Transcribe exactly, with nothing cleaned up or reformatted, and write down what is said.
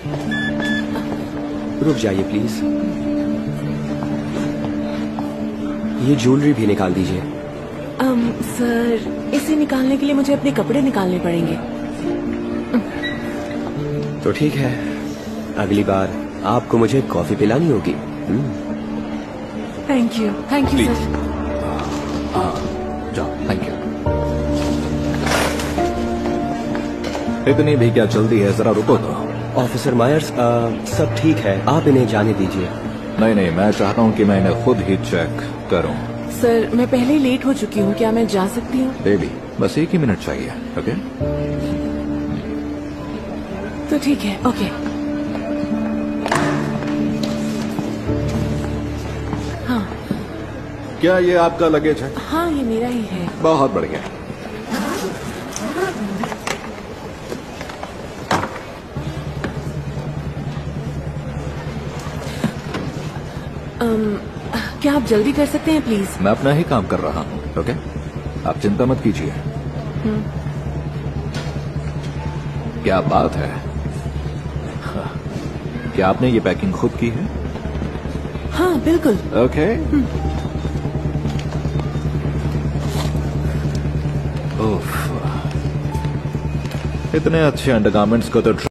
रुक जाइए प्लीज, ये ज्वेलरी भी निकाल दीजिए। um, सर, इसे निकालने के लिए मुझे अपने कपड़े निकालने पड़ेंगे। तो ठीक है, अगली बार आपको मुझे कॉफी पिलानी होगी। Thank you, thank you sir. जाओ, थैंक यू। इतनी भी क्या जल्दी है, जरा रुको तो। ऑफिसर मायर्स, सब ठीक है, आप इन्हें जाने दीजिए। नहीं नहीं, मैं चाहता हूँ कि मैं इन्हें खुद ही चेक करूँ। सर, मैं पहले ही लेट हो चुकी हूँ, क्या मैं जा सकती हूँ? बेबी, बस एक ही मिनट चाहिए, ओके? तो ठीक है, ओके। हाँ। क्या ये आपका लगेज है? हाँ, ये मेरा ही है। बहुत बढ़िया। um, क्या आप जल्दी कर सकते हैं प्लीज? मैं अपना ही काम कर रहा हूँ, ओके? आप चिंता मत कीजिए। क्या बात है? हाँ। क्या आपने ये पैकिंग खुद की है? हाँ बिल्कुल। ओके। उफ, इतने अच्छे अंडरगारमेंट्स को तो